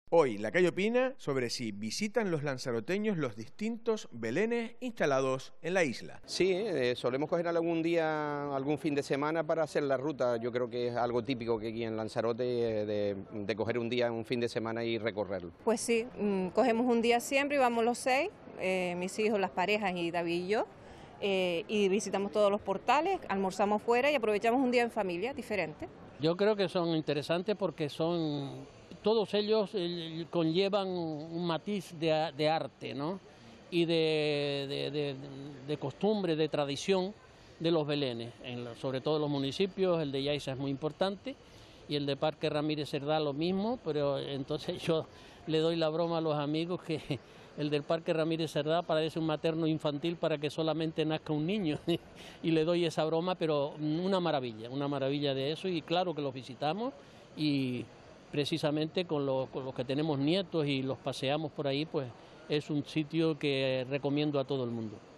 Hoy la calle opina sobre si visitan los lanzaroteños los distintos belenes instalados en la isla. Sí, solemos coger algún día, algún fin de semana para hacer la ruta. Yo creo que es algo típico que aquí en Lanzarote de coger un día, un fin de semana y recorrerlo. Pues sí, cogemos un día siempre y vamos los 6, mis hijos, las parejas y David y yo, y visitamos todos los portales, almorzamos fuera y aprovechamos un día en familia diferente. Yo creo que son interesantes porque todos ellos conllevan un matiz de arte, ¿no? Y de costumbre, de tradición de los belenes, sobre todo en los municipios. El de Yaiza es muy importante y el de Parque Ramírez Cerdá lo mismo, pero entonces yo le doy la broma a los amigos que el del Parque Ramírez Cerdá parece un materno infantil para que solamente nazca un niño y le doy esa broma, pero una maravilla de eso, y claro que los visitamos, y precisamente con los que tenemos nietos y los paseamos por ahí, pues es un sitio que recomiendo a todo el mundo.